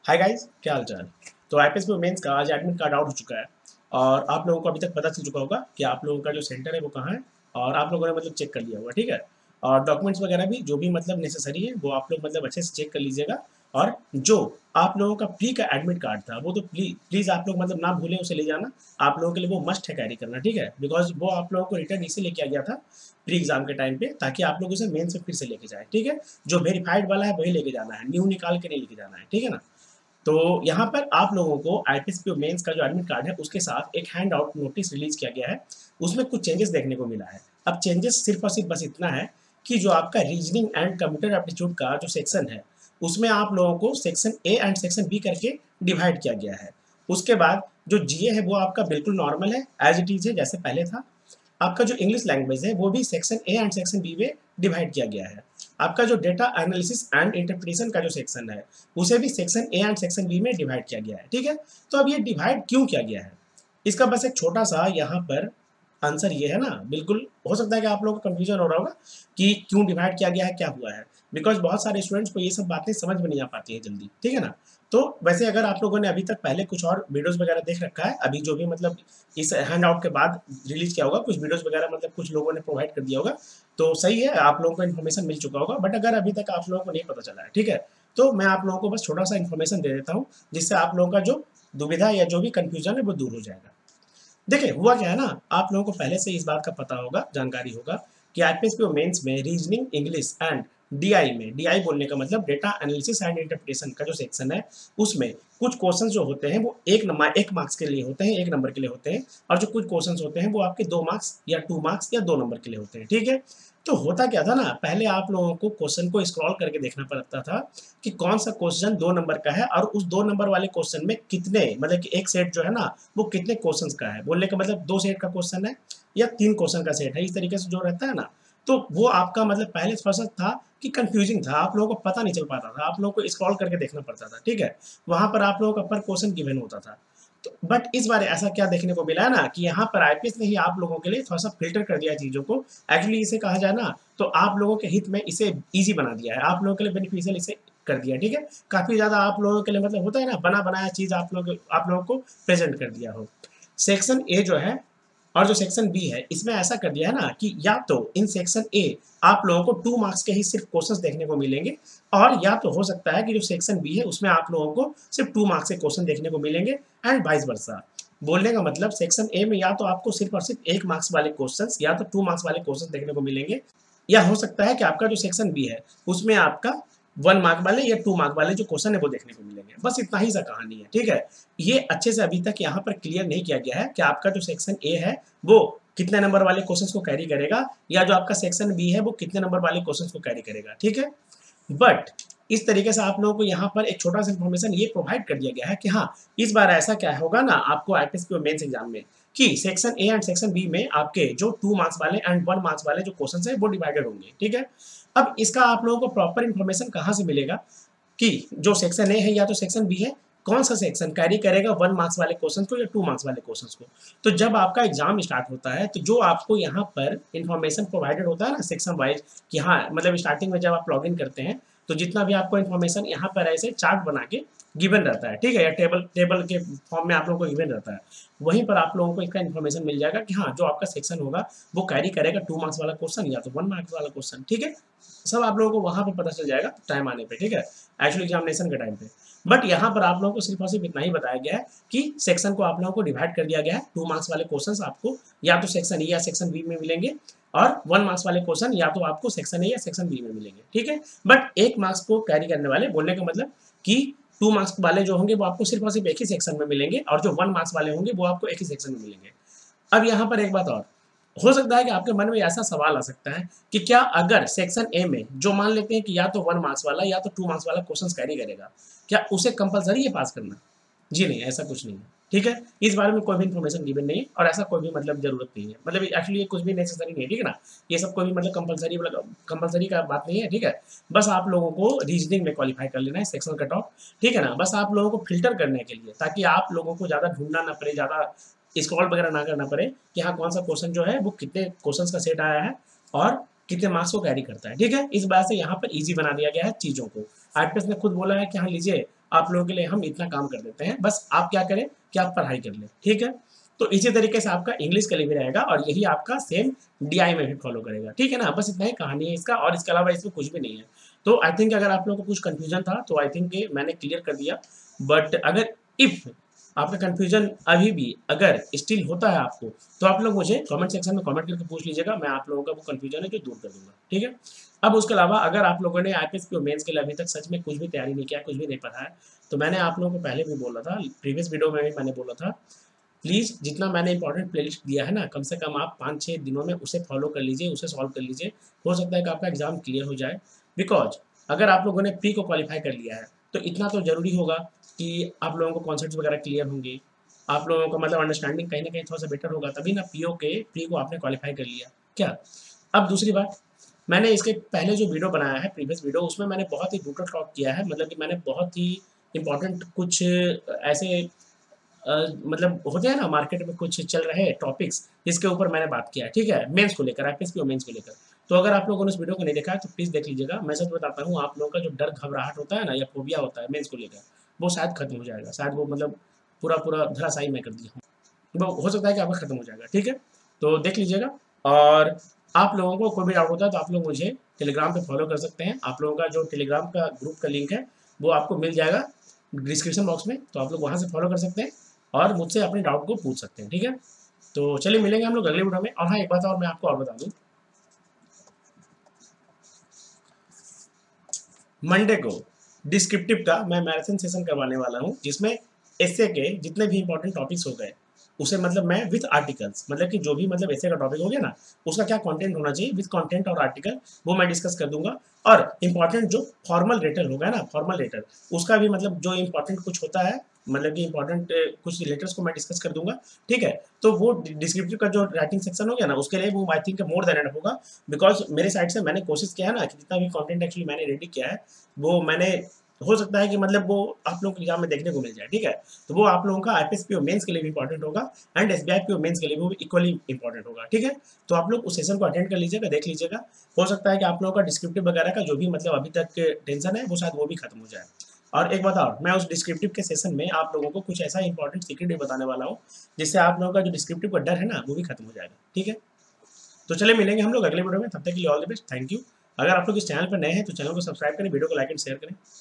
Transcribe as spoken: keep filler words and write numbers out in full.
Hi guys, क्या हाल चाल। तो आईपीएस में मेंस का आज एडमिट कार्ड आउट हो चुका है और आप लोगों को अभी तक पता चल चुका होगा कि आप लोगों का जो सेंटर है वो कहाँ है और आप लोगों ने मतलब चेक कर लिया होगा, ठीक है। और डॉक्यूमेंट्स वगैरह भी जो भी मतलब नेसेसरी है वो आप लोग मतलब अच्छे से चेक कर लीजिएगा। और जो आप लोगों का प्री का एडमिट कार्ड था वो तो प्लीज प्लीज़ आप लोग मतलब ना भूलें उसे ले जाना। आप लोगों के लिए वो मस्ट है कैरी करना, ठीक है, बिकॉज वो आप लोगों को रिटर्न इसी लेके आ गया था प्री एग्जाम के टाइम पे, ताकि आप लोग उसे मेंस में फिर से लेके जाए, ठीक है। जो वेरीफाइड वाला है वही लेके जाना है, न्यू निकाल के नहीं लेके जाना है, ठीक है ना। तो यहाँ पर आप लोगों को आईपीएस मेंस का जो एडमिट कार्ड है उसके साथ एक हैंड आउट नोटिस रिलीज किया गया है। उसमें कुछ चेंजेस देखने को मिला है। अब चेंजेस सिर्फ और सिर्फ बस इतना है कि जो आपका रीजनिंग एंड कंप्यूटर एप्टीट्यूड का जो सेक्शन है उसमें आप लोगों को section A and section B करके डिवाइड किया गया है। उसके बाद जो जीए है वो आपका बिल्कुल नॉर्मल है, एज इट इज है जैसे पहले था। आपका जो इंग्लिश लैंग्वेज है वो भी section A and section B में डिवाइड किया गया है। आपका जो डेटा एनालिसिस एंड इंटरप्रिटेशन का जो सेक्शन है उसे भी section A and section B में डिवाइड किया गया है, ठीक है। तो अब ये डिवाइड क्यों किया गया है, इसका बस एक छोटा सा यहाँ पर आंसर ये है ना। बिल्कुल हो सकता है कि आप लोगों को कंफ्यूजन हो रहा होगा कि क्यों डिवाइड किया गया है, क्या हुआ है, बिकॉज बहुत सारे स्टूडेंट्स को ये सब बातें समझ में नहीं आ पाती हैं जल्दी, ठीक है ना। तो वैसे अगर आप लोगों ने अभी तक पहले कुछ और वीडियोस वगैरह देख रखा है, अभी जो भी मतलब इस हैंड आउट के बाद रिलीज किया होगा कुछ वीडियोस वगैरह मतलब कुछ लोगों ने प्रोवाइड कर दिया होगा, तो सही है, आप लोगों को इन्फॉर्मेशन मिल चुका होगा। बट अगर अभी तक आप लोगों को नहीं पता चला है, ठीक है, तो मैं आप लोगों को बस छोटा सा इन्फॉर्मेशन दे देता हूँ जिससे आप लोगों का जो दुविधा या जो भी कंफ्यूजन है वो दूर हो जाएगा। देखिए हुआ क्या है ना, आप लोगों को पहले से इस बात का पता होगा, जानकारी होगा कि आईपीएस मेंस में रीजनिंग, इंग्लिश एंड डीआई में, डीआई बोलने का मतलब डेटा एनालिसिस एंड इंटरप्रिटेशन का जो सेक्शन है उसमें कुछ क्वेश्चन जो होते हैं वो एक नंबर एक मार्क्स के लिए होते हैं, एक नंबर के लिए होते हैं। और जो कुछ क्वेश्चन होते हैं वो आपके दो मार्क्स या टू मार्क्स या दो नंबर के लिए होते हैं, ठीक है। तो होता क्या था ना, पहले आप लोगों को क्वेश्चन को स्क्रॉल करके देखना पड़ता था कि कौन सा क्वेश्चन दो नंबर का है और उस दो नंबर वाले क्वेश्चन में कितने मतलब कि एक सेट जो है ना वो कितने क्वेश्चंस का है, बोलने का मतलब दो सेट का क्वेश्चन है या तीन क्वेश्चन का सेट है, इस तरीके से जो रहता है ना। तो वो आपका मतलब पहले फर्स्ट था कि कंफ्यूजिंग था, आप लोगों को पता नहीं चल पाता था, आप लोगों को स्क्रॉल करके देखना पड़ता था, ठीक है। वहां पर आप लोगों का पर क्वेश्चन गिवन होता था। तो बट इस बार ऐसा क्या देखने को मिला है ना कि यहाँ पर आईपीएस ने ही आप लोगों के लिए थोड़ा सा फिल्टर कर दिया चीजों को। एक्चुअली इसे कहा जाए ना तो आप लोगों के हित में इसे इजी बना दिया है, आप लोगों के लिए बेनिफिशियल इसे कर दिया, ठीक है। काफी ज्यादा आप लोगों के लिए मतलब होता है ना, बना बनाया चीज आप लोग आप लोगों को प्रेजेंट कर दिया हो। सेक्शन ए जो है और जो सेक्शन बी है इसमें ऐसा कर दिया है ना कि या तो इन सेक्शन ए आप लोगों को टू मार्क्स के ही सिर्फ क्वेश्चंस देखने को मिलेंगे, और या तो हो सकता है कि जो सेक्शन बी है उसमें आप लोगों को सिर्फ टू मार्क्स के क्वेश्चन देखने को मिलेंगे एंड वाइस वर्सा। बोलने का मतलब सेक्शन ए में या तो आपको सिर्फ और सिर्फ एक मार्क्स वाले क्वेश्चंस या तो टू मार्क्स वाले क्वेश्चंस देखने को मिलेंगे, या हो सकता है कि आपका जो सेक्शन बी है उसमें आपका वन मार्क वाले या टू मार्क वाले जो क्वेश्चन है वो देखने को मिलेंगे। बस इतना ही सा कहानी है, ठीक है। ये अच्छे से अभी तक यहाँ पर क्लियर नहीं किया गया है कि आपका जो सेक्शन ए है वो कितने नंबर वाले क्वेश्चंस को कैरी करेगा, या जो आपका सेक्शन बी है वो कितने नंबर वाले क्वेश्चंस को कैरी करेगा, ठीक है। बट इस तरीके से आप लोगों को यहाँ पर एक छोटा सा इन्फॉर्मेशन ये प्रोवाइड कर दिया गया है कि हाँ, इस बार ऐसा क्या होगा ना आपको आईपीएस के मेंस एग्जाम में कि section A and section B में आपके जो टू मार्क्स वाले एंड वन मार्क्स वाले जो क्वेश्चन है वो डिवाइडेड होंगे, ठीक है। अब इसका आप लोगों को प्रॉपर इन्फॉर्मेशन कहाँ से मिलेगा कि जो सेक्शन ए है या तो सेक्शन बी है कौन सा सेक्शन कैरी करेगा वन मार्क्स वाले क्वेश्चन को या टू मार्क्स वाले क्वेश्चन को। तो जब आपका एग्जाम स्टार्ट होता है तो जो आपको यहाँ पर इन्फॉर्मेशन प्रोवाइडेड होता है ना सेक्शन वाइज कि हाँ मतलब स्टार्टिंग में जब आप लॉग इन करते हैं तो जितना भी आपको इन्फॉर्मेशन यहाँ पर ऐसे चार्ट बना के गिवन रहता है, ठीक है, या टेबल टेबल के फॉर्म में आप लोगों को गिवन रहता है, वहीं पर आप लोगों को इसका इन्फॉर्मेशन मिल जाएगा कि हाँ जो आपका सेक्शन होगा वो कैरी करेगा टू मार्क्स वाला क्वेश्चन या तो वन मार्क्स वाला क्वेश्चन, ठीक है। सब आप लोगों को वहां पर पता चल जाएगा टाइम आने पे, ठीक है, एक्चुअली एग्जामिनेशन के टाइम पे। बट यहाँ पर आप लोगों को सिर्फ और सिर्फ इतना ही बताया गया है कि सेक्शन को आप लोगों को डिवाइड कर दिया गया है, टू मार्क्स वाले क्वेश्चंस आपको या तो सेक्शन ए या सेक्शन बी में मिलेंगे और वन मार्क्स वाले क्वेश्चन या तो आपको सेक्शन ए या सेक्शन बी में मिलेंगे, ठीक है। बट एक मार्क्स को कैरी करने वाले, बोलने का मतलब कि टू मार्क्स वाले जो होंगे वो आपको सिर्फ और सिर्फ एक ही सेक्शन में मिलेंगे और जो वन मार्क्स वाले होंगे वो आपको एक ही सेक्शन में मिलेंगे। अब यहाँ पर एक बात और हो सकता है कि आपके मन में ऐसा सवाल आ सकता है कि क्या अगर सेक्शन ए में जो मान लेते हैं कि या तो वन मार्क्स वाला या तो टू मार्क्स वाला क्वेश्चन कैरी करेगा, क्या उसे कंपलसरी है पास करना? जी नहीं, ऐसा कुछ नहीं है, ठीक है। इस बारे में कोई भी इन्फॉर्मेशन गिवन नहीं है और ऐसा कोई भी मतलब जरूरत नहीं है, मतलब एक्चुअली ये कुछ भी नेसेसरी नहीं है, ठीक है ना। ये सब कोई भी मतलब कंपलसरी कंपलसरी का बात नहीं है, ठीक है। बस आप लोगों को रीजनिंग में क्वालिफाई कर लेना है सेक्शन कट ऑफ, ठीक है ना। बस आप लोगों को फिल्टर करने के लिए, ताकि आप लोगों को ज़्यादा ढूंढना ना पड़े, ज़्यादा स्क्रॉल वगैरह ना करना पड़े कि हाँ कौन सा क्वेश्चन जो है वो कितने क्वेश्चंस का सेट आया है और कितने मार्क्स को कैरी करता है, ठीक है। इस बात से यहाँ पर इजी बना दिया गया है चीज़ों को। आईपीएस ने खुद बोला है कि हाँ लीजिए आप लोगों के लिए हम इतना काम कर देते हैं, बस आप क्या करें कि आप पढ़ाई कर लें, ठीक है। तो इसी तरीके से आपका इंग्लिश के लिए भी रहेगा और यही आपका सेम डीआई में भी फॉलो करेगा, ठीक है ना। बस इतना ही कहानी है इसका और इसके अलावा इसमें कुछ भी नहीं है। तो आई थिंक अगर आप लोगों को कुछ कंफ्यूजन था तो आई थिंक मैंने क्लियर कर दिया, बट अगर इफ आपका कंफ्यूजन अभी भी अगर स्टिल होता है आपको, तो आप लोग मुझे कमेंट सेक्शन में कमेंट करके पूछ लीजिएगा, मैं आप लोगों का वो कंफ्यूजन है जो दूर कर दूंगा, ठीक है। अब उसके अलावा अगर आप लोगों ने आईपीएस पीओ मेंस के लिए अभी तक सच में कुछ भी तैयारी नहीं किया, कुछ भी नहीं पढ़ा है, तो मैंने आप लोगों को पहले भी बोला था, प्रीवियस वीडियो में भी मैंने बोला था, प्लीज़ जितना मैंने इंपॉर्टेंट प्लेलिस्ट दिया है ना, कम से कम आप पाँच छः दिनों में उसे फॉलो कर लीजिए, उसे सॉल्व कर लीजिए। हो सकता है कि आपका एग्जाम क्लियर हो जाए, बिकॉज अगर आप लोगों ने प्री को क्वालिफाई कर लिया है तो इतना तो जरूरी होगा कि आप लोगों को कॉन्सेप्ट्स वगैरह क्लियर होंगे, आप लोगों का मतलब अंडरस्टैंडिंग कहीं ना कहीं थोड़ा सा बेटर होगा, तभी ना पीओ के प्री को आपने क्वालिफाई कर लिया क्या। अब दूसरी बात, मैंने इसके पहले जो वीडियो बनाया है प्रीवियस वीडियो, उसमें मैंने बहुत ही ब्रूटल टॉक किया है, मतलब कि मैंने बहुत ही इंपॉर्टेंट कुछ ऐसे अ, मतलब होते हैं ना मार्केट में कुछ चल रहे टॉपिक्स, जिसके ऊपर मैंने बात किया है, ठीक है, मेंस को लेकर, आईपीएस और मेंस को लेकर। तो अगर आप लोगों ने उस वीडियो को नहीं देखा है तो प्लीज़ देख लीजिएगा। मैं सच बताता हूँ, आप लोगों का जो डर घबराहट होता है ना या फोबिया होता है मेंस को लेकर, वो शायद खत्म हो जाएगा, शायद वो मतलब पूरा पूरा धराशायी मैं कर दिया हूँ, वो हो सकता है कि आपका खत्म हो जाएगा, ठीक है। तो देख लीजिएगा, और आप लोगों को कोई भी डाउट होता है तो आप लोग मुझे टेलीग्राम पे फॉलो कर सकते हैं। आप लोगों का जो टेलीग्राम का ग्रुप का लिंक है वो आपको मिल जाएगा डिस्क्रिप्शन बॉक्स में, तो आप लोग वहाँ से फॉलो कर सकते हैं और मुझसे अपने डाउट को पूछ सकते हैं, ठीक है। तो चलिए मिलेंगे हम लोग अगले वीडियो में। और हाँ, एक बात और मैं आपको और बता दूं, मंडे को डिस्क्रिप्टिव का मैं मैराथन सेशन करवाने वाला हूँ, जिसमें एस्से के जितने भी इंपॉर्टेंट टॉपिक्स हो गए उसे मतलब मैं विद आर्टिकल्स, मतलब कि जो भी मतलब एस्से का टॉपिक हो गया ना, उसका क्या कंटेंट होना चाहिए विद कंटेंट और आर्टिकल, वो मैं डिस्कस कर दूंगा। और इंपॉर्टेंट जो फॉर्मल लेटर होगा ना, फॉर्मल लेटर, उसका भी मतलब जो इंपॉर्टेंट कुछ होता है, मतलब कि इंपॉर्टेंट कुछ लेटर्स को मैं डिस्कस कर दूंगा, ठीक है। तो वो डिस्क्रिप्टिव का जो राइटिंग सेक्शन हो गया ना, उसके लिए वो I think more than enough होगा, बिकॉज मेरे साइड से मैंने कोशिश किया है ना कि जितना भी कंटेंट एक्चुअली मैंने रेडी किया है, वो मैंने हो सकता है कि मतलब वो आप लोगों के एग्जाम में देखने को मिल जाए, ठीक है। तो वो आप लोगों का आईपीएस पीओ मेंस के लिए भी इंपॉर्टेंट होगा एंड एसबीआई पीओ मेंस के लिए भी इक्वली इंपॉर्टेंट होगा, ठीक है। तो आप लोग उस सेशन को अटेंड कर लीजिएगा, देख लीजिएगा। हो सकता है कि आप लोगों का डिस्क्रिप्टिव वगैरह का जो भी मतलब अभी तक टेंशन है वो शायद वो भी खत्म हो जाए। और एक बात और, मैं उस डिस्क्रिप्टिव के सेशन में आप लोगों को कुछ ऐसा इंपॉर्टेंट सीक्रेट भी बताने वाला हूँ, जिससे आप लोगों का जो डिस्क्रिप्टिव का डर है ना वो भी खत्म हो जाएगा, ठीक है। तो चलिए मिलेंगे हम लोग अगले वीडियो में, तब तक के लिए all the best, thank you. अगर आप लोग इस चैनल पर नए हैं तो चैनल को सब्सक्राइब करें, वीडियो को लाइक एंड शेयर करें।